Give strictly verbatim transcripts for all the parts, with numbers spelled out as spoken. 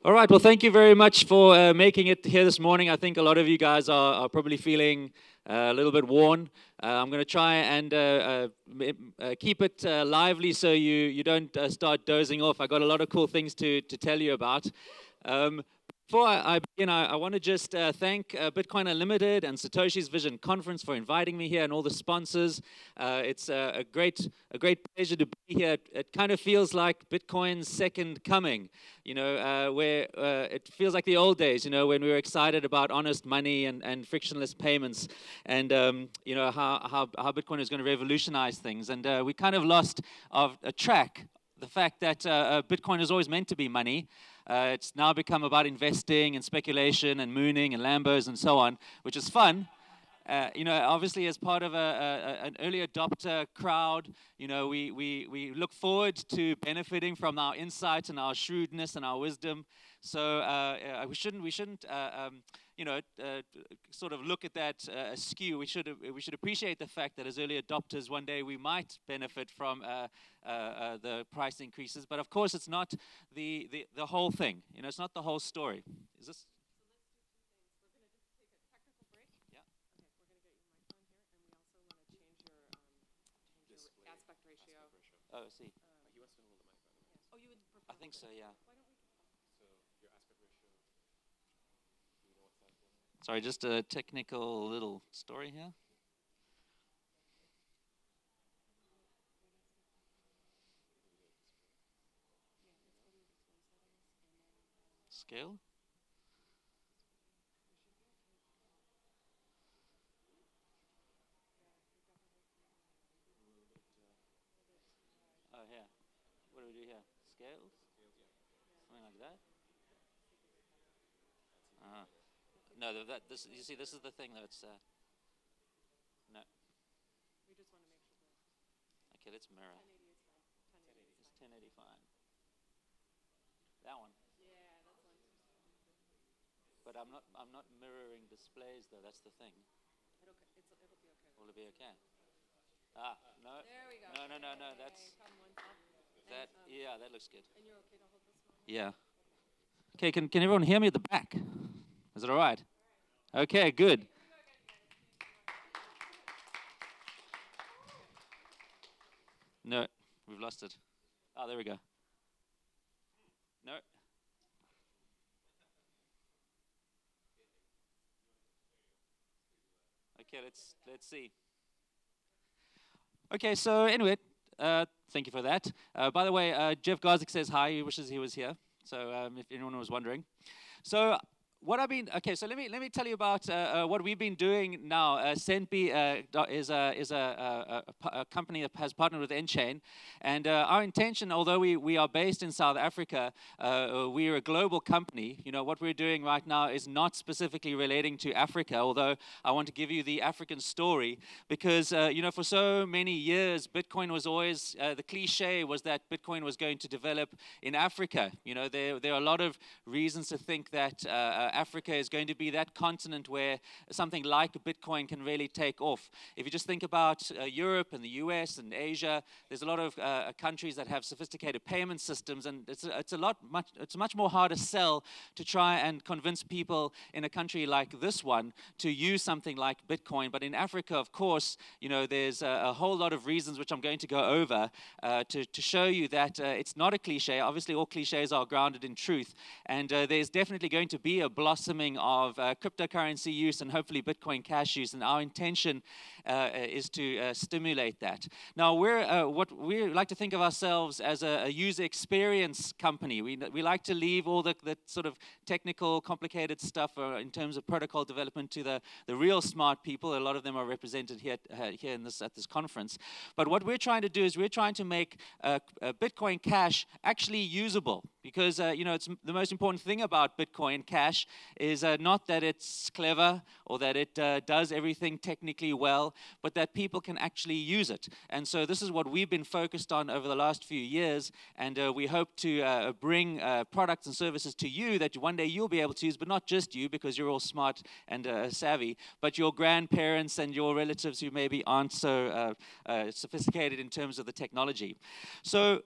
All right, well, thank you very much for uh, making it here this morning. I think a lot of you guys are, are probably feeling uh, a little bit worn. Uh, I'm going to try and uh, uh, uh, keep it uh, lively so you, you don't uh, start dozing off. I got a lot of cool things to, to tell you about. Um, Before I, I begin, I, I want to just uh, thank uh, Bitcoin Unlimited and Satoshi's Vision Conference for inviting me here and all the sponsors. Uh, it's uh, a great, a great pleasure to be here. It, it kind of feels like Bitcoin's second coming, you know, uh, where uh, it feels like the old days, you know, when we were excited about honest money and, and frictionless payments, and um, you know how, how how Bitcoin is going to revolutionize things. And uh, we kind of lost of a track the fact that uh, uh, Bitcoin is always meant to be money. Uh, it's now become about investing and speculation and mooning and Lambos and so on, which is fun. Uh, you know, obviously as part of a, a, an early adopter crowd, you know, we, we, we look forward to benefiting from our insight and our shrewdness and our wisdom. So uh, we shouldn't, we shouldn't uh, um, you know, uh, sort of look at that uh, askew. We should, we should appreciate the fact that as early adopters, one day we might benefit from uh, uh, uh, the price increases. But of course, it's not the, the, the whole thing. You know, it's not the whole story. Is this? Oh, I see. Um, he wants to hold the microphone. Oh, you would prefer? I think so, yeah. Why don't we? So your aspect ratio. Do you know what's that? Sorry, just a technical little story here. Scale. Oh, yeah. What do we do here? Scales? Something like that? Uh, no, that, this, you see, this is the thing that's, uh, no. We just want to make sure that. Okay, let's mirror. It's ten eighty fine. That one. Yeah, that's one. But I'm not, I'm not mirroring displays though, that's the thing. It'll, it's, it'll be okay. Will it be okay? Ah, no. There we go. No, no, no, no, that's, that, and, um, yeah, that looks good. And you're okay to hold this one? Yeah. Okay, can, can everyone hear me at the back? Is it all right? Okay, good. No, we've lost it. Oh, there we go. No. Okay, let's, let's see. Okay, so anyway, uh, thank you for that. Uh, by the way, uh, Jeff Garzik says hi. He wishes he was here. So um, if anyone was wondering. So what I've been, okay, so let me let me tell you about uh, uh, what we've been doing now. Uh, Sendby uh, is, a, is a, a, a company that has partnered with nChain. And uh, our intention, although we, we are based in South Africa, uh, we are a global company. You know, what we're doing right now is not specifically relating to Africa, although I want to give you the African story. Because, uh, you know, for so many years, Bitcoin was always, uh, the cliche was that Bitcoin was going to develop in Africa. You know, there, there are a lot of reasons to think that uh, Africa is going to be that continent where something like Bitcoin can really take off. If you just think about uh, Europe and the U S and Asia, there's a lot of uh, countries that have sophisticated payment systems, and it's a, it's a lot much it's much more hard to sell to try and convince people in a country like this one to use something like Bitcoin. But in Africa, of course, you know, there's a, a whole lot of reasons which I'm going to go over uh, to to show you that uh, it's not a cliche. Obviously, all cliches are grounded in truth, and uh, there's definitely going to be a blossoming of uh, cryptocurrency use and hopefully Bitcoin Cash use, and our intention uh, is to uh, stimulate that. Now, we're uh, what we like to think of ourselves as a, a user experience company. We we like to leave all the, the sort of technical, complicated stuff uh, in terms of protocol development to the the real smart people. A lot of them are represented here uh, here in this at this conference. But what we're trying to do is we're trying to make uh, uh, Bitcoin Cash actually usable, because uh, you know, it's the most important thing about Bitcoin Cash is uh, not that it's clever or that it uh, does everything technically well, but that people can actually use it. And so this is what we've been focused on over the last few years, and uh, we hope to uh, bring uh, products and services to you that one day you'll be able to use, but not just you, because you're all smart and uh, savvy, but your grandparents and your relatives who maybe aren't so uh, uh, sophisticated in terms of the technology. So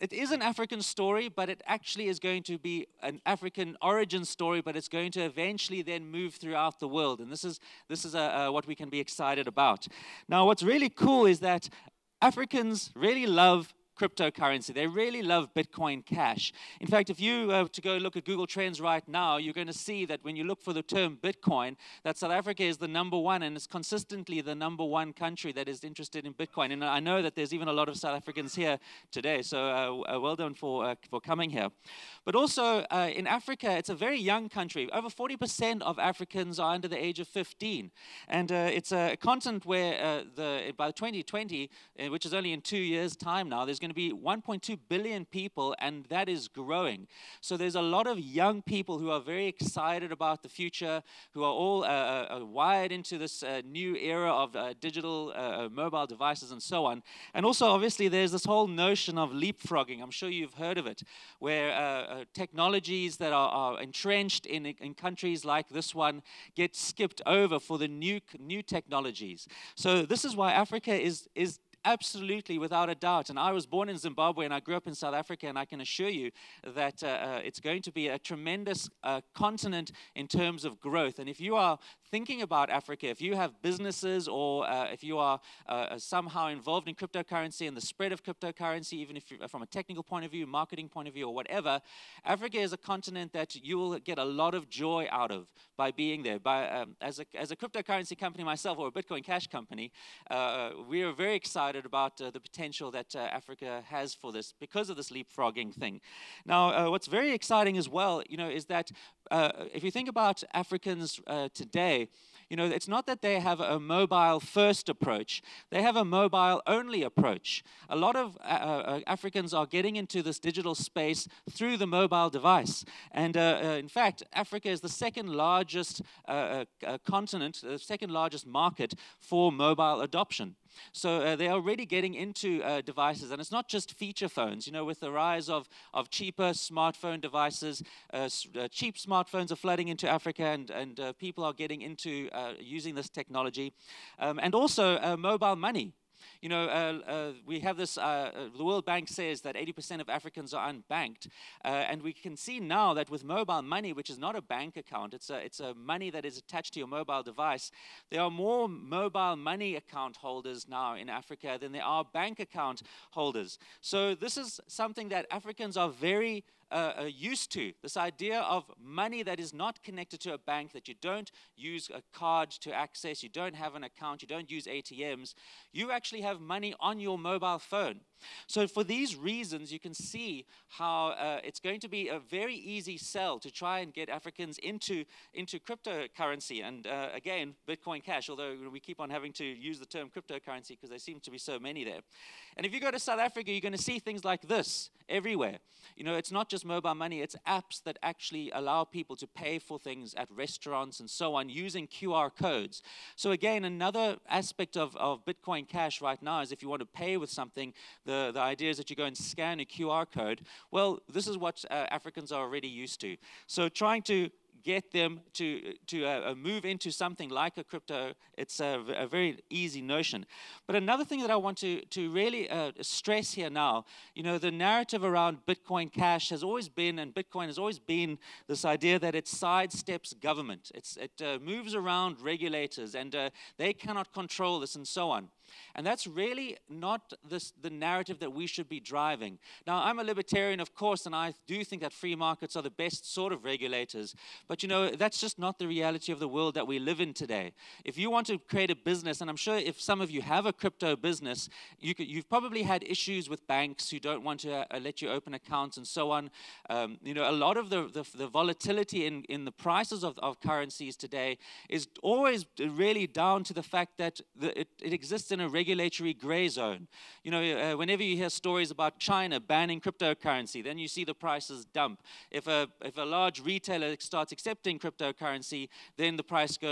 it is an African story, but it actually is going to be an African origin story, but it's going to eventually then move throughout the world. And this is, this is uh, uh, what we can be excited about. Now, what's really cool is that Africans really love cryptocurrency. They really love Bitcoin Cash. In fact, if you uh, to go look at Google Trends right now, you're going to see that when you look for the term Bitcoin, that South Africa is the number one, and it's consistently the number one country that is interested in Bitcoin. And I know that there's even a lot of South Africans here today, so uh, uh, well done for, uh, for coming here. But also uh, in Africa, it's a very young country. Over forty percent of Africans are under the age of fifteen. And uh, it's a continent where uh, the, by twenty twenty, uh, which is only in two years' time now, there's going to be one point two billion people, and that is growing. So there's a lot of young people who are very excited about the future, who are all uh, uh, wired into this uh, new era of uh, digital uh, mobile devices and so on. And also, obviously, there's this whole notion of leapfrogging. I'm sure you've heard of it, where uh, uh, technologies that are, are entrenched in, in countries like this one get skipped over for the new, new technologies. So this is why Africa is, is absolutely, without a doubt. And I was born in Zimbabwe and I grew up in South Africa, and I can assure you that uh, uh, it's going to be a tremendous uh, continent in terms of growth. And if you are thinking about Africa, if you have businesses, or uh, if you are uh, somehow involved in cryptocurrency and the spread of cryptocurrency, even if you're from a technical point of view, marketing point of view, or whatever, Africa is a continent that you will get a lot of joy out of by being there. By, um, as, a, as a cryptocurrency company myself, or a Bitcoin Cash company, uh, we are very excited about uh, the potential that uh, Africa has for this because of this leapfrogging thing. Now, uh, what's very exciting as well, you know, is that uh, if you think about Africans uh, today, you know, it's not that they have a mobile-first approach. They have a mobile-only approach. A lot of uh, uh, Africans are getting into this digital space through the mobile device. And uh, uh, in fact, Africa is the second largest uh, uh, continent, the second largest market for mobile adoption. So uh, they're already getting into uh, devices, and it's not just feature phones. You know, with the rise of, of cheaper smartphone devices, uh, uh, cheap smartphones are flooding into Africa, and, and uh, people are getting into uh, using this technology. Um, and also uh, mobile money. You know, uh, uh, we have this, uh, uh, the World Bank says that eighty percent of Africans are unbanked. Uh, and we can see now that with mobile money, which is not a bank account, it's a, it's a money that is attached to your mobile device, there are more mobile money account holders now in Africa than there are bank account holders. So this is something that Africans are very Uh, uh, used to, this idea of money that is not connected to a bank, that you don't use a card to access, you don't have an account, you don't use A T Ms, you actually have money on your mobile phone. So for these reasons, you can see how uh, it's going to be a very easy sell to try and get Africans into, into cryptocurrency. And uh, again, Bitcoin Cash, although we keep on having to use the term cryptocurrency because there seem to be so many there. And if you go to South Africa, you're going to see things like this everywhere. You know, it's not just mobile money, it's apps that actually allow people to pay for things at restaurants and so on using Q R codes. So again, another aspect of, of Bitcoin Cash right now is if you want to pay with something, the, the idea is that you go and scan a Q R code. Well, this is what uh, Africans are already used to. So trying to get them to, to uh, move into something like a crypto, it's a, a very easy notion. But another thing that I want to, to really uh, stress here now, you know, the narrative around Bitcoin Cash has always been, and Bitcoin has always been, this idea that it sidesteps government. It's, it uh, moves around regulators, and uh, they cannot control this and so on. And that's really not this, the narrative that we should be driving. Now, I'm a libertarian, of course, and I do think that free markets are the best sort of regulators. But, you know, that's just not the reality of the world that we live in today. If you want to create a business, and I'm sure if some of you have a crypto business, you could, you've probably had issues with banks who don't want to uh, let you open accounts and so on. Um, you know, a lot of the, the, the volatility in, in the prices of, of currencies today is always really down to the fact that the, it, it exists in a regulatory gray zone. You know, uh, whenever you hear stories about China banning cryptocurrency, then you see the prices dump. If a, if a large retailer starts accepting cryptocurrency, then the price goes up.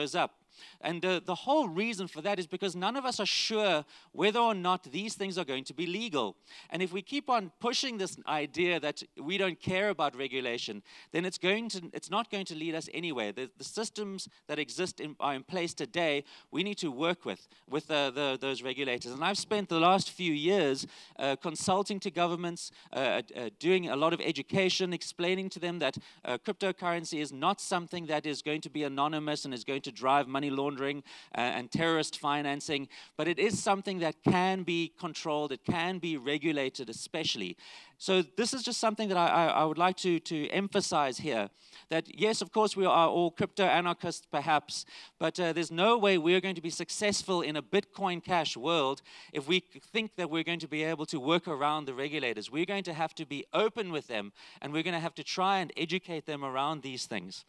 And uh, the whole reason for that is because none of us are sure whether or not these things are going to be legal. And if we keep on pushing this idea that we don't care about regulation, then it's going to it's not going to lead us anywhere. The, the systems that exist in, are in place today. We need to work with with uh, the, those regulators. And I've spent the last few years uh, consulting to governments, uh, uh, doing a lot of education, explaining to them that uh, cryptocurrency is not something that is going to be anonymous and is going to drive money laundering uh, and terrorist financing, but it is something that can be controlled, it can be regulated especially. So this is just something that I, I, I would like to, to emphasize here, that yes, of course, we are all crypto anarchists perhaps, but uh, there's no way we're going to be successful in a Bitcoin Cash world if we think that we're going to be able to work around the regulators. We're going to have to be open with them, and we're going to have to try and educate them around these things.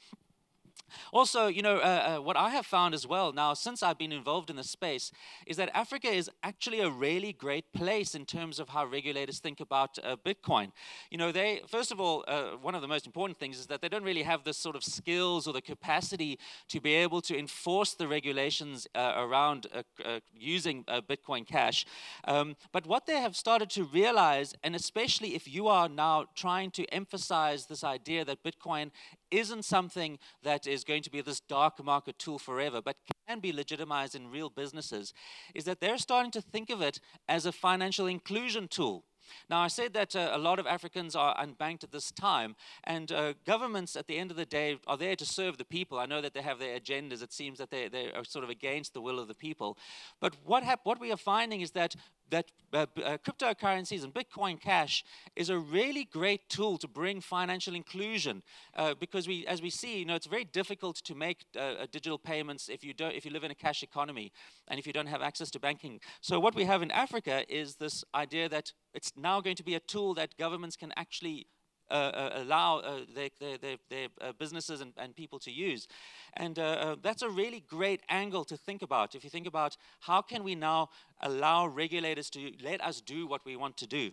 Also, you know, uh, uh, what I have found as well now, since I've been involved in this space, is that Africa is actually a really great place in terms of how regulators think about uh, Bitcoin. You know, they, first of all, uh, one of the most important things is that they don't really have the sort of skills or the capacity to be able to enforce the regulations uh, around uh, uh, using uh, Bitcoin Cash. Um, but what they have started to realize, and especially if you are now trying to emphasize this idea that Bitcoin isn't something that is going to be this dark market tool forever, but can be legitimized in real businesses, is that they're starting to think of it as a financial inclusion tool. Now, I said that uh, a lot of Africans are unbanked at this time, and uh, governments, at the end of the day, are there to serve the people. I know that they have their agendas. It seems that they, they are sort of against the will of the people. But what, hap what we are finding is that that uh, uh, cryptocurrencies and Bitcoin Cash is a really great tool to bring financial inclusion, uh, because we, as we see, you know, it's very difficult to make uh, digital payments if you don't, if you live in a cash economy and if you don't have access to banking. So what we have in Africa is this idea that it's now going to be a tool that governments can actually Uh, uh, allow uh, their, their, their, their uh, businesses and, and people to use. And uh, uh, that's a really great angle to think about. If you think about how can we now allow regulators to let us do what we want to do.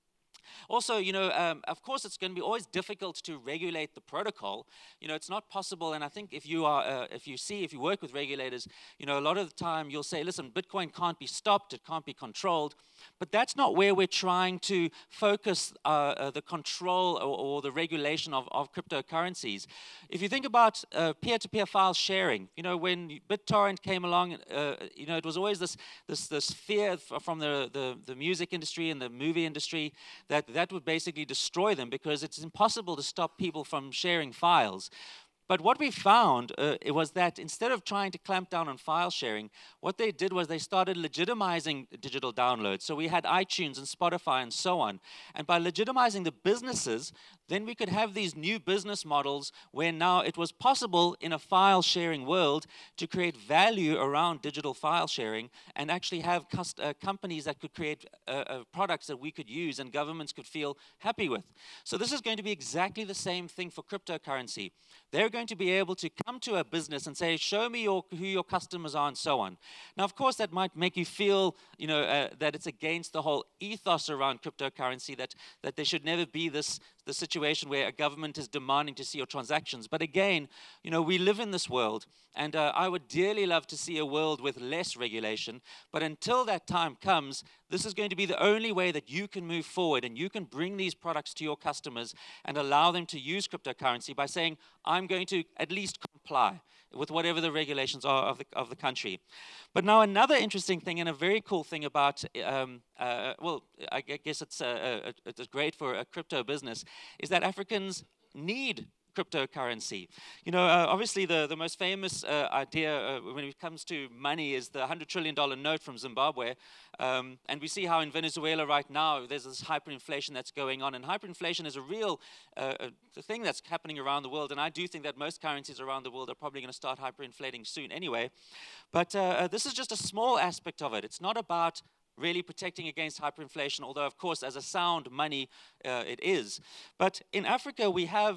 Also, you know, um, of course, it's going to be always difficult to regulate the protocol. You know, it's not possible. And I think if you are, uh, if you see, if you work with regulators, you know, a lot of the time you'll say, listen, Bitcoin can't be stopped, it can't be controlled. But that's not where we're trying to focus uh, uh, the control or, or the regulation of, of cryptocurrencies. If you think about uh, peer-to-peer file sharing, you know, when BitTorrent came along, uh, you know, it was always this this this fear from the, the the music industry and the movie industry that that would basically destroy them because it's impossible to stop people from sharing files. But what we found uh, it was that instead of trying to clamp down on file sharing, what they did was they started legitimizing digital downloads. So we had iTunes and Spotify and so on. And by legitimizing the businesses, then we could have these new business models where now it was possible in a file sharing world to create value around digital file sharing and actually have uh, companies that could create uh, uh, products that we could use and governments could feel happy with. So this is going to be exactly the same thing for cryptocurrency. They're going to be able to come to a business and say, show me your, who your customers are and so on. Now, of course, that might make you feel, you know, uh, that it's against the whole ethos around cryptocurrency, that, that there should never be this the situation where a government is demanding to see your transactions. But again, you know, we live in this world, and uh, I would dearly love to see a world with less regulation. But until that time comes, this is going to be the only way that you can move forward and you can bring these products to your customers and allow them to use cryptocurrency by saying, I'm going to at least comply with whatever the regulations are of the, of the country. But now another interesting thing and a very cool thing about, um, uh, well, I guess it's, uh, uh, it's great for a crypto business, is that Africans need cryptocurrency. You know, uh, obviously the, the most famous uh, idea uh, when it comes to money is the one hundred trillion dollar note from Zimbabwe. Um, and we see how in Venezuela right now there's this hyperinflation that's going on. And hyperinflation is a real uh, a thing that's happening around the world. And I do think that most currencies around the world are probably going to start hyperinflating soon anyway. But uh, this is just a small aspect of it. It's not about really protecting against hyperinflation, although, of course, as a sound money, uh, it is. But in Africa, we have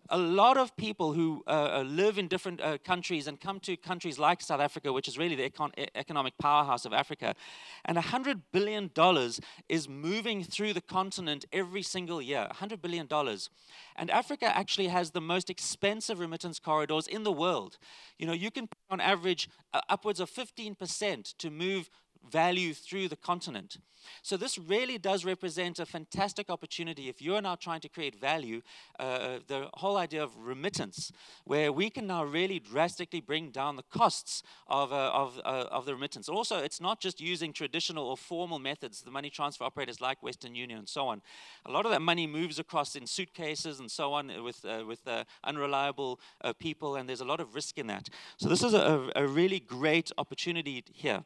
a lot of people who uh, live in different uh, countries and come to countries like South Africa, which is really the econ economic powerhouse of Africa, and one hundred billion dollars is moving through the continent every single year, one hundred billion dollars. And Africa actually has the most expensive remittance corridors in the world. You know, you can pay on average uh, upwards of fifteen percent to move value through the continent. So this really does represent a fantastic opportunity if you're now trying to create value, uh, the whole idea of remittance, where we can now really drastically bring down the costs of, uh, of, uh, of the remittance. Also, it's not just using traditional or formal methods, the money transfer operators like Western Union and so on. A lot of that money moves across in suitcases and so on with, uh, with uh, unreliable uh, people, and there's a lot of risk in that. So this is a, a really great opportunity here.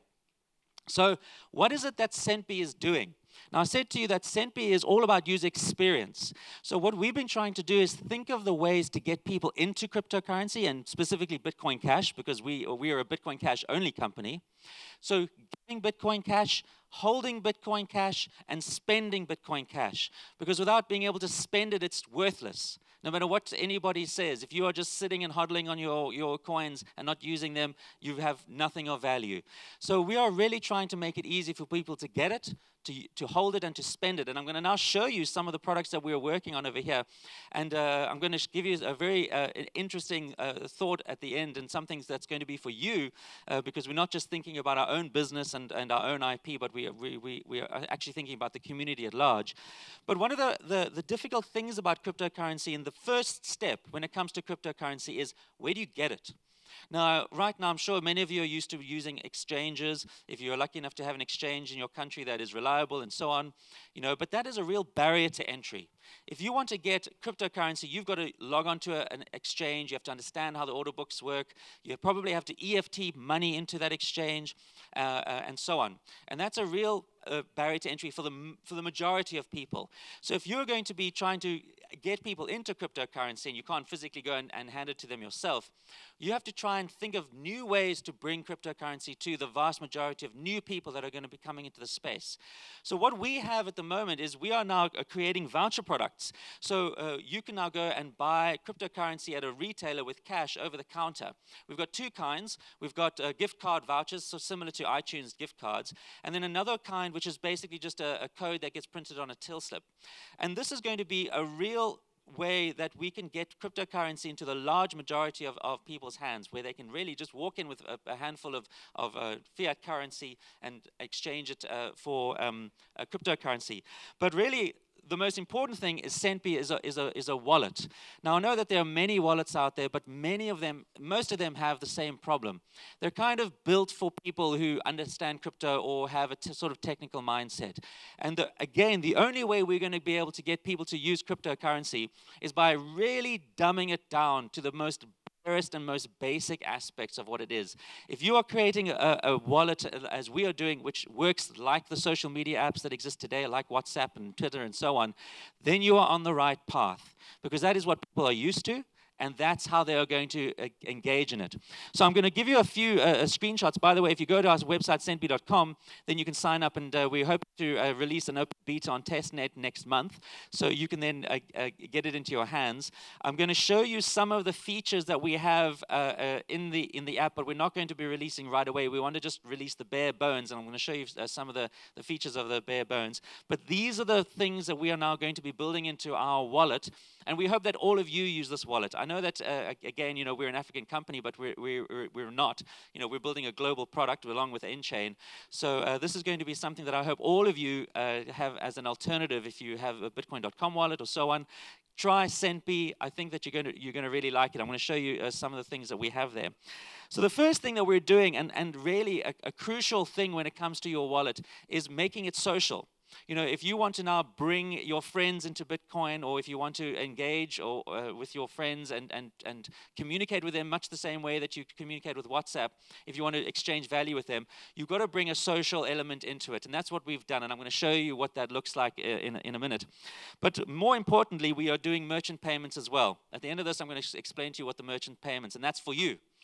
So what is it that Sendbee is doing? Now, I said to you that Sendbee is all about user experience. So what we've been trying to do is think of the ways to get people into cryptocurrency, and specifically Bitcoin Cash, because we, we are a Bitcoin Cash only company. So getting Bitcoin Cash, holding Bitcoin Cash, and spending Bitcoin Cash. Because without being able to spend it, it's worthless. No matter what anybody says, if you are just sitting and hodling on your, your coins and not using them, you have nothing of value. So we are really trying to make it easy for people to get it, to, to hold it, and to spend it. And I'm going to now show you some of the products that we're working on over here. And uh, I'm going to give you a very uh, interesting uh, thought at the end, and some things that's going to be for you, uh, because we're not just thinking about our own business and, and our own I P, but we, we, we, we are actually thinking about the community at large. But one of the, the, the difficult things about cryptocurrency, and the first step when it comes to cryptocurrency, is where do you get it? Now, right now, I'm sure many of you are used to using exchanges. If you're lucky enough to have an exchange in your country that is reliable and so on, you know, but that is a real barrier to entry. If you want to get cryptocurrency, you've got to log on to a, an exchange. You have to understand how the order books work. You probably have to E F T money into that exchange, uh, uh, and so on. And that's a real uh, barrier to entry for the, for the majority of people. So if you're going to be trying to get people into cryptocurrency and you can't physically go and, and hand it to them yourself, you have to try and think of new ways to bring cryptocurrency to the vast majority of new people that are going to be coming into the space. So what we have at the moment is we are now uh, creating voucher products. So uh, you can now go and buy cryptocurrency at a retailer with cash over the counter. We've got two kinds. We've got uh, gift card vouchers, so similar to iTunes gift cards, and then another kind which is basically just a, a code that gets printed on a till slip. And this is going to be a real way that we can get cryptocurrency into the large majority of, of people's hands, where they can really just walk in with a, a handful of, of uh, fiat currency and exchange it uh, for um, a cryptocurrency. But really, the most important thing is Sendbee is a, is, a, is a wallet. Now, I know that there are many wallets out there, but many of them, most of them have the same problem. They're kind of built for people who understand crypto or have a t sort of technical mindset. And the, again, the only way we're going to be able to get people to use cryptocurrency is by really dumbing it down to the most first and most basic aspects of what it is. If you are creating a, a wallet, as we are doing, which works like the social media apps that exist today, like WhatsApp and Twitter and so on, then you are on the right path, because that is what people are used to, and that's how they are going to uh, engage in it. So I'm going to give you a few uh, screenshots. By the way, if you go to our website, sendbee dot com, then you can sign up, and uh, we hope to uh, release an open beta on testnet next month, so you can then uh, uh, get it into your hands. I'm going to show you some of the features that we have uh, uh, in the in the app, but we're not going to be releasing right away. We want to just release the bare bones, and I'm going to show you uh, some of the, the features of the bare bones. But these are the things that we are now going to be building into our wallet, and we hope that all of you use this wallet. I know that, uh, again, you know, we're an African company, but we're, we're, we're not. You know, we're building a global product along with Enchain. So uh, this is going to be something that I hope all of you uh, have as an alternative if you have a bitcoin dot com wallet or so on. Try Sendbee. I think that you're going to, you're going to really like it. I'm going to show you uh, some of the things that we have there. So the first thing that we're doing, and, and really a, a crucial thing when it comes to your wallet, is making it social. You know, if you want to now bring your friends into Bitcoin, or if you want to engage or, uh, with your friends and, and, and communicate with them much the same way that you communicate with WhatsApp, if you want to exchange value with them, you've got to bring a social element into it. And that's what we've done. And I'm going to show you what that looks like in, in a minute. But more importantly, we are doing merchant payments as well. At the end of this, I'm going to explain to you what the merchant payments, and that's for you.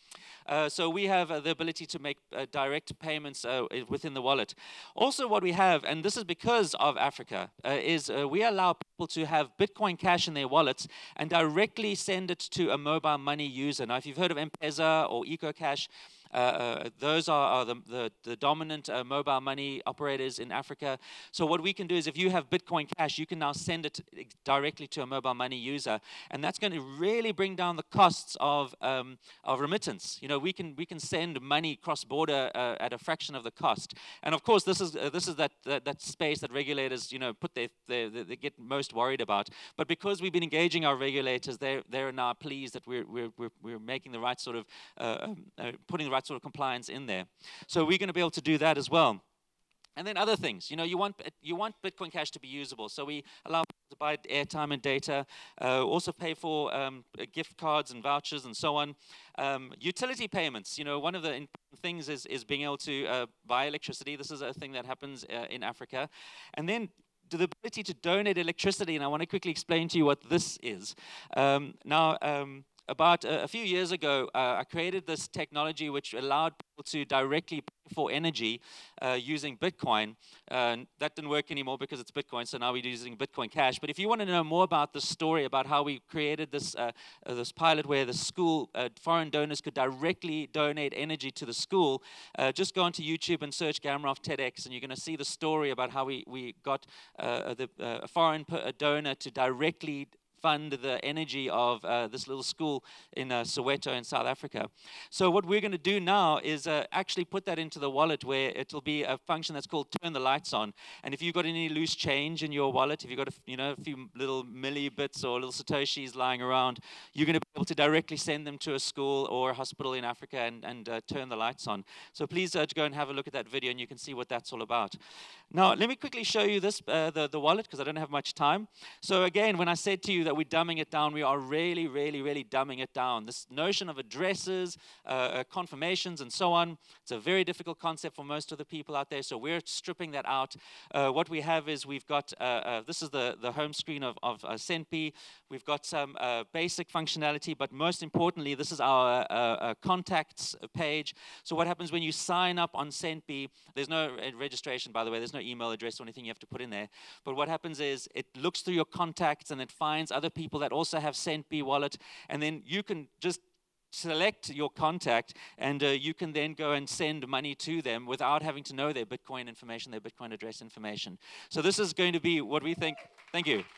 Uh, so we have uh, the ability to make uh, direct payments uh, within the wallet. Also what we have, and this is because of Africa, uh, is uh, we allow people to have Bitcoin Cash in their wallets and directly send it to a mobile money user. Now, if you've heard of M-Pesa or EcoCash, Uh, uh, those are, are the, the, the dominant uh, mobile money operators in Africa. So what we can do is if you have Bitcoin Cash, you can now send it directly to a mobile money user. And that's going to really bring down the costs of, um, of remittance. You know, we can, we can send money cross-border uh, at a fraction of the cost. And of course, this is, uh, this is that, that, that space that regulators, you know, put their, their, they get most worried about. But because we've been engaging our regulators, they're, they're now pleased that we're, we're, we're, we're making the right sort of, uh, uh, putting the right sort of compliance in there. So we're going to be able to do that as well. And then other things, you know, you want you want Bitcoin Cash to be usable. So we allow people to buy airtime and data, uh, also pay for um, gift cards and vouchers and so on. Um, utility payments, you know, one of the important things is, is being able to uh, buy electricity. This is a thing that happens uh, in Africa. And then the ability to donate electricity, and I want to quickly explain to you what this is. Um, now, um, About uh, a few years ago, uh, I created this technology which allowed people to directly pay for energy uh, using Bitcoin. Uh, that didn't work anymore because it's Bitcoin, so now we're using Bitcoin Cash. But if you want to know more about this story, about how we created this, uh, uh, this pilot where the school, uh, foreign donors could directly donate energy to the school, uh, just go onto YouTube and search Gamroff TEDx, and you're going to see the story about how we, we got uh, the, uh, a foreign donor to directly fund the energy of uh, this little school in uh, Soweto in South Africa. So what we're going to do now is uh, actually put that into the wallet, where it'll be a function that's called turn the lights on. And if you've got any loose change in your wallet, if you've got a, you know, a few little millibits or little satoshis lying around, you're going to be able to directly send them to a school or a hospital in Africa and, and uh, turn the lights on. So please uh, go and have a look at that video, and you can see what that's all about. Now, let me quickly show you this, uh, the, the wallet, because I don't have much time. So again, when I said to you that we're dumbing it down, we are really, really, really dumbing it down. This notion of addresses, uh, uh, confirmations, and so on, it's a very difficult concept for most of the people out there, so we're stripping that out. Uh, what we have is we've got, uh, uh, this is the, the home screen of, of uh, Sendpe. We've got some uh, basic functionality, but most importantly, this is our uh, uh, contacts page. So what happens when you sign up on Sendpe, there's no registration, by the way, there's no email address or anything you have to put in there. But what happens is it looks through your contacts and it finds other people that also have Sendpe wallet, and then you can just select your contact, and uh, you can then go and send money to them without having to know their Bitcoin information, their Bitcoin address information. So this is going to be what we think. Thank you.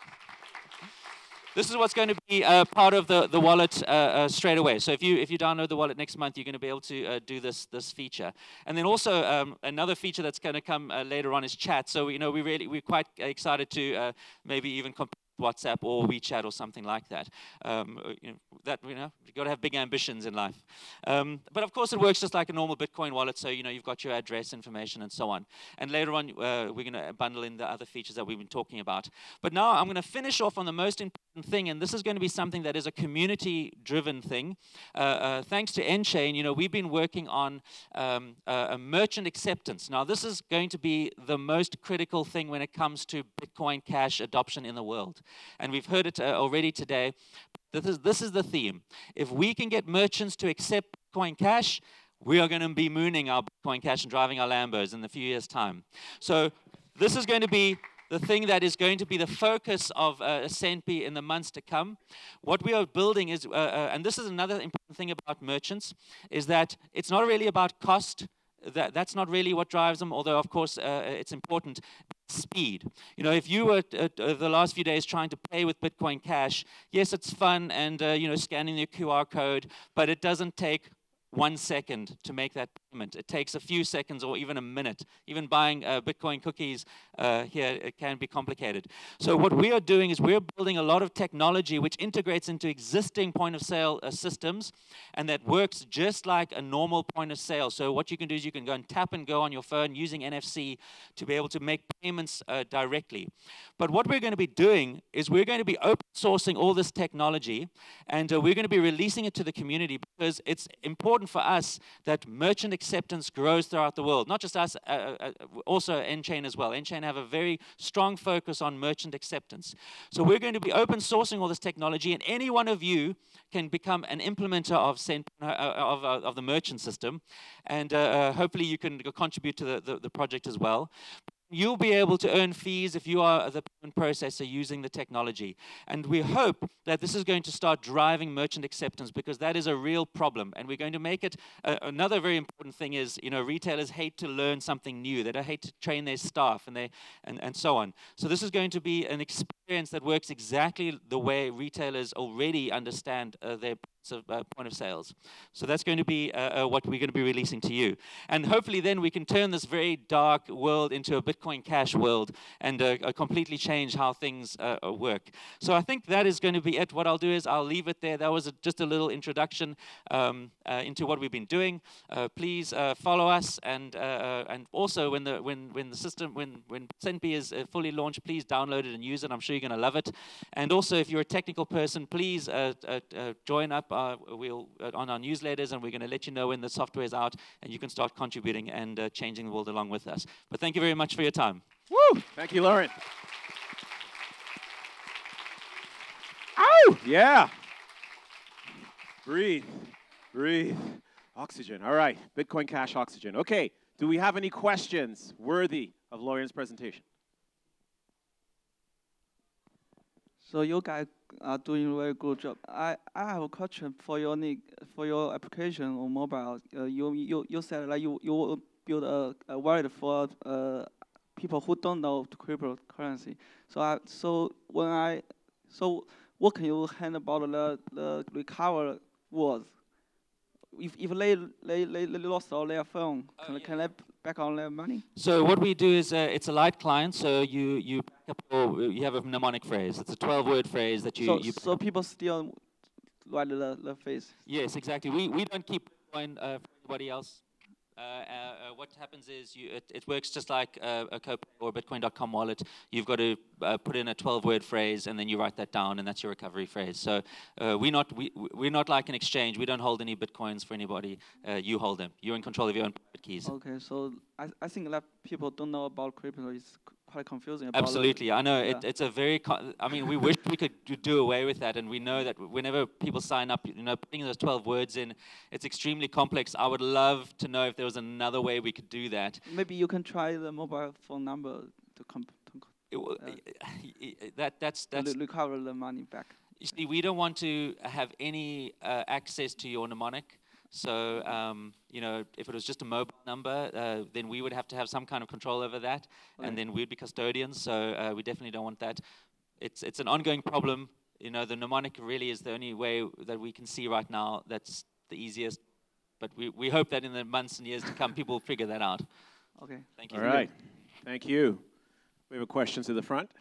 This is what's going to be uh, part of the, the wallet uh, uh, straight away. So if you if you download the wallet next month, you're going to be able to uh, do this this feature. And then also um, another feature that's going to come uh, later on is chat. So you know we really we're quite excited to uh, maybe even compare WhatsApp or WeChat or something like that. Um, you know, that you know, you've got to have big ambitions in life. Um, but of course, it works just like a normal Bitcoin wallet. So you know, you've got your address information and so on. And later on, uh, we're going to bundle in the other features that we've been talking about. But now I'm going to finish off on the most important thing, and this is going to be something that is a community-driven thing. Uh, uh, thanks to nChain, you know, we've been working on um, uh, a merchant acceptance. Now, this is going to be the most critical thing when it comes to Bitcoin Cash adoption in the world. And we've heard it uh, already today. This is, this is the theme. If we can get merchants to accept Bitcoin Cash, we are going to be mooning our Bitcoin Cash and driving our Lambos in a few years' time. So this is going to be the thing that is going to be the focus of uh, Sendpe in the months to come. What we are building is, uh, uh, and this is another important thing about merchants, is that it's not really about cost. That, that's not really what drives them, although, of course, uh, it's important. Speed. You know, if you were uh, uh, the last few days trying to pay with Bitcoin Cash, yes, it's fun and, uh, you know, scanning the Q R code, but it doesn't take one second to make that payment. It takes a few seconds or even a minute. Even buying uh, Bitcoin cookies uh, here, it can be complicated. So what we are doing is we're building a lot of technology which integrates into existing point-of-sale uh, systems, and that works just like a normal point-of-sale. So what you can do is you can go and tap and go on your phone using N F C to be able to make payments uh, directly. But what we're going to be doing is we're going to be open sourcing all this technology, and uh, we're going to be releasing it to the community because it's important for us that merchant acceptance grows throughout the world. Not just us, uh, uh, also N-Chain as well. N-Chain have a very strong focus on merchant acceptance. So we're going to be open sourcing all this technology, and any one of you can become an implementer of, Cent uh, of, uh, of the merchant system, and uh, uh, hopefully you can contribute to the, the, the project as well. You'll be able to earn fees if you are the payment processor using the technology. And we hope that this is going to start driving merchant acceptance, because that is a real problem. And we're going to make it, uh, another very important thing is, you know, retailers hate to learn something new. They don't hate to train their staff and, they, and, and so on. So this is going to be an experience that works exactly the way retailers already understand uh, their of uh, point of sales. So that's going to be uh, uh, what we're going to be releasing to you. And hopefully then we can turn this very dark world into a Bitcoin Cash world and uh, uh, completely change how things uh, uh, work. So I think that is going to be it. What I'll do is I'll leave it there. That was a, just a little introduction um, uh, into what we've been doing. Uh, please uh, follow us, and uh, uh, and also when the when when the system when when CentBee is uh, fully launched, please download it and use it. I'm sure you're going to love it. And also, if you're a technical person, please uh, uh, uh, join up. Uh, we'll uh, on our newsletters, and we're going to let you know when the software is out, and you can start contributing and uh, changing the world along with us. But thank you very much for your time. Woo! Thank you, Lauren. Ow! Yeah. Breathe. Breathe. Oxygen. All right. Bitcoin Cash Oxygen. Okay. Do we have any questions worthy of Lauren's presentation? So you guys are doing a very good job. I, I have a question for your need, for your application on mobile. Uh, you you you said like you you will build a, a wallet for uh, people who don't know cryptocurrency. So I so when I so what can you hand about the the recover words? If if they they, they lost all their phone, oh, can yeah. can they back on their money? So what we do is uh, it's a light client. So you you back up your, you have a mnemonic phrase. It's a twelve-word phrase that you. So you so people still write the the phrase. Yes, exactly. We we don't keep Bitcoin uh, for anybody else. Uh, uh, uh, what happens is you, it, it works just like uh, a Copay or Bitcoin dot com wallet. You've got to uh, put in a twelve-word phrase, and then you write that down, and that's your recovery phrase. So uh, we're not we we're not like an exchange. We don't hold any Bitcoins for anybody. Uh, you hold them. You're in control of your own private keys. Okay, so I I think that people don't know about crypto is quite confusing. About Absolutely, I know yeah. it, it's a very. Con I mean, we wish we could do away with that, and we know that whenever people sign up, you know, putting those twelve words in, it's extremely complex. I would love to know if there was another way we could do that. Maybe you can try the mobile phone number to, comp to It, uh, that that's that's. to recover the money back. You see, we don't want to have any uh, access to your mnemonic. So, um, you know, if it was just a mobile number, uh, then we would have to have some kind of control over that, okay. and then we'd be custodians. So uh, we definitely don't want that. It's it's an ongoing problem. You know, the mnemonic really is the only way that we can see right now that's the easiest. But we we hope that in the months and years to come, people will figure that out. Okay. Thank you. All right. Thank you. We have a question to the front.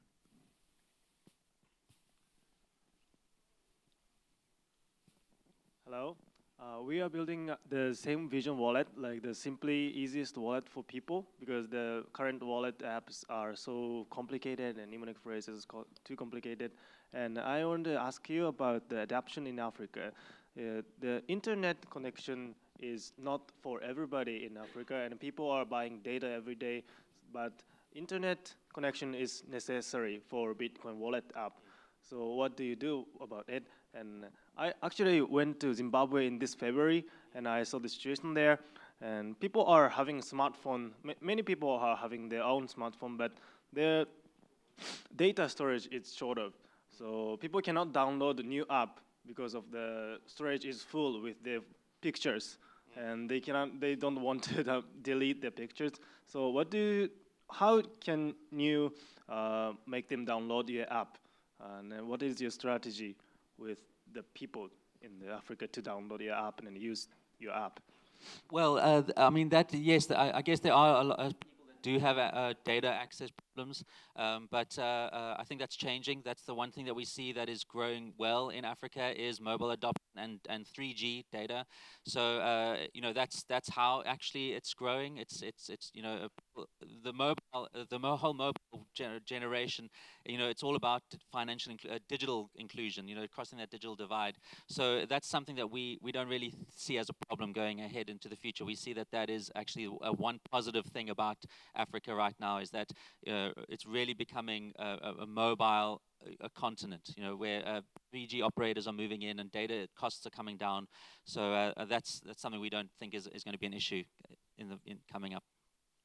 Hello. Uh, we are building the same Vision wallet, like the simply easiest wallet for people, because the current wallet apps are so complicated and mnemonic phrases co too complicated. And I want to ask you about the adoption in Africa. Uh, the internet connection is not for everybody in Africa, and people are buying data every day, but internet connection is necessary for Bitcoin wallet app. So what do you do about it? And I actually went to Zimbabwe in this February, and I saw the situation there. And people are having smartphone. M many people are having their own smartphone, but their data storage is short of. So people cannot download the new app because of the storage is full with their pictures, and they cannot. They don't want to delete their pictures. So what do? You, how can you uh, make them download your app? And uh, what is your strategy with the people in the Africa to download your app and use your app? Well, uh, I mean that. Yes, I, I guess there are a lot of people that do have uh, data access problems, um, but uh, uh, I think that's changing. That's the one thing that we see that is growing well in Africa is mobile adoption and and three G data. So uh, you know that's that's how actually it's growing. It's it's it's you know the mobile the mo whole mobile gener generation, you know, it's all about financial, inclu uh, digital inclusion, you know, crossing that digital divide. So that's something that we, we don't really see as a problem going ahead into the future. We see that that is actually uh, one positive thing about Africa right now, is that uh, it's really becoming a, a, a mobile a continent, you know, where uh, three G operators are moving in and data costs are coming down. So uh, that's that's something we don't think is, is going to be an issue in the in coming up.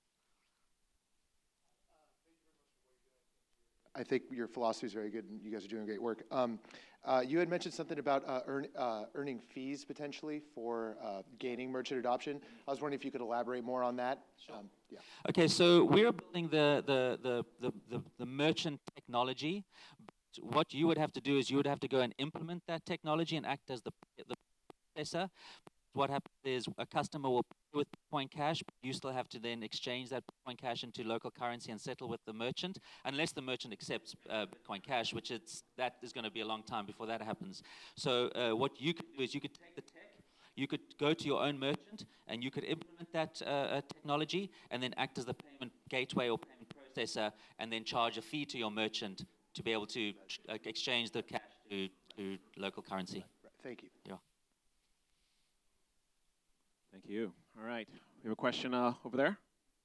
I think your philosophy is very good, and you guys are doing great work. Um, uh, you had mentioned something about uh, earn, uh, earning fees potentially for uh, gaining merchant adoption. I was wondering if you could elaborate more on that. Sure. Um, yeah. Okay, so we're building the the, the the the the merchant technology. What you would have to do is you would have to go and implement that technology and act as the the processor. What happens is a customer will pay with Bitcoin Cash, but you still have to then exchange that Bitcoin Cash into local currency and settle with the merchant, unless the merchant accepts uh, Bitcoin Cash, which it's, that is going to be a long time before that happens. So uh, what you could do is you could take the tech, you could go to your own merchant, and you could implement that uh, uh, technology, and then act as the payment gateway or payment processor, and then charge a fee to your merchant to be able to uh, exchange the cash to, to local currency. Right, right. Thank you. Yeah. Thank you. All right. We have a question uh, over there.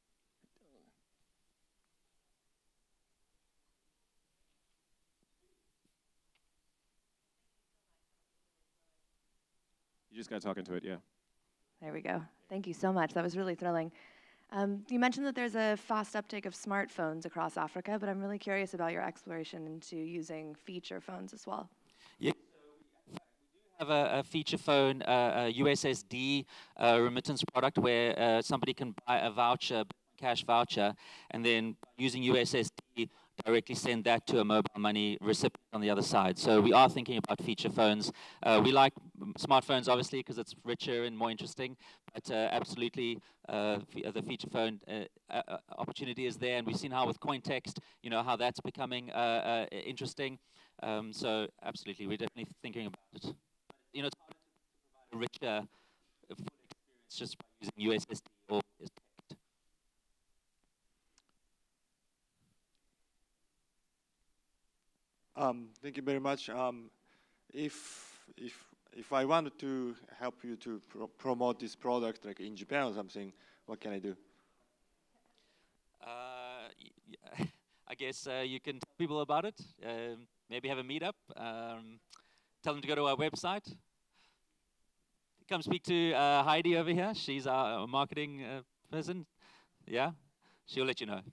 You just got to talk into it, yeah. There we go. Thank you so much. That was really thrilling. Um, you mentioned that there's a fast uptake of smartphones across Africa, but I'm really curious about your exploration into using feature phones as well. Yeah. Have a, a feature phone, uh, a U S S D uh, remittance product where uh, somebody can buy a voucher, cash voucher, and then using U S S D directly send that to a mobile money recipient on the other side. So we are thinking about feature phones. Uh, we like smartphones, obviously, because it's richer and more interesting, but uh, absolutely uh, the feature phone uh, uh, opportunity is there, and we've seen how with Cointext, you know, how that's becoming uh, uh, interesting. Um, so absolutely, we're definitely thinking about it. You know, it's hard to provide a richer, full experience just by using U S S D or text. Um, thank you very much. Um, if if if I wanted to help you to pro promote this product, like in Japan or something, what can I do? Uh, y I guess uh, you can tell people about it. Um, maybe have a meetup. Um, Tell them to go to our website. Come speak to uh, Heidi over here. She's our marketing uh, person. Yeah, she'll let you know.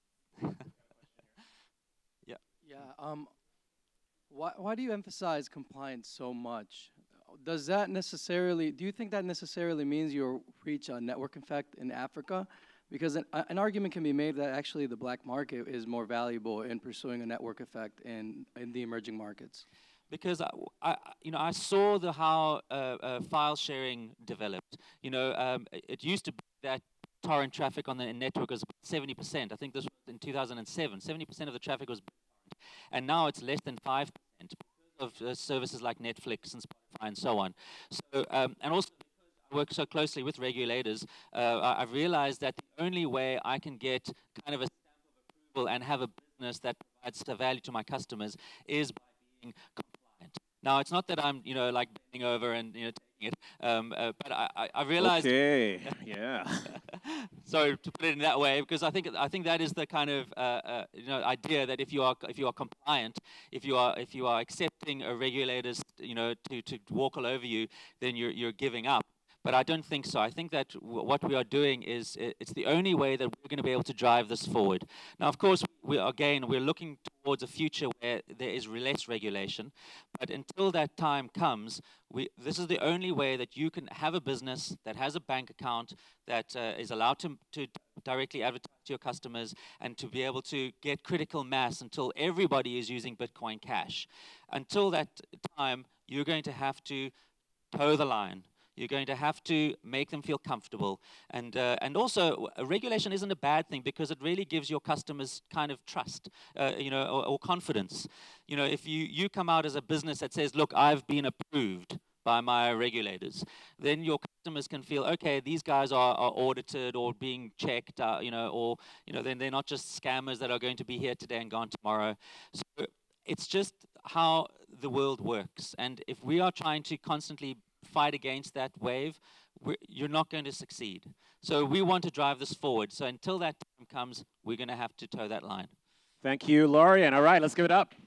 Yeah. Yeah. Um, why why do you emphasize compliance so much? Does that necessarily? Do you think that necessarily means you'll reach a network effect in Africa? Because an, an argument can be made that actually the black market is more valuable in pursuing a network effect in in the emerging markets. Because I, I, you know, I saw the how uh, uh, file sharing developed. You know, um, it, it used to be that torrent traffic on the network was seventy percent. I think this was in two thousand seven. seventy percent of the traffic was torrent, and now it's less than five percent of uh, services like Netflix and Spotify and so on. So, um, and also because I work so closely with regulators, uh, I, I've realized that the only way I can get kind of a stamp of approval and have a business that provides the value to my customers is by being compliant. Now, it's not that I'm, you know, like bending over and, you know, taking it, um, uh, but I, I, I realized. Okay, yeah. Sorry to put it in that way, because I think I think that is the kind of uh, uh, you know idea that if you are if you are compliant, if you are if you are accepting a regulator's, you know, to to walk all over you, then you're you're giving up. But I don't think so. I think that w what we are doing is it's the only way that we're going to be able to drive this forward. Now, of course, we again we're looking towards a future where there is less regulation. But until that time comes, we this is the only way that you can have a business that has a bank account that uh, is allowed to to directly advertise to your customers and to be able to get critical mass until everybody is using Bitcoin Cash. Until that time, you're going to have to toe the line. You're going to have to make them feel comfortable. And, uh, and also, uh, regulation isn't a bad thing because it really gives your customers kind of trust, uh, you know, or, or confidence. You know, if you, you come out as a business that says, look, I've been approved by my regulators. Then your customers can feel, okay, these guys are, are audited or being checked, uh, you know, or you know, then they're not just scammers that are going to be here today and gone tomorrow. So it's just how the world works. And if we are trying to constantly fight against that wave, we're, you're not going to succeed. So we want to drive this forward. So until that time comes, we're going to have to toe that line. Thank you, Lorian. All right, let's give it up.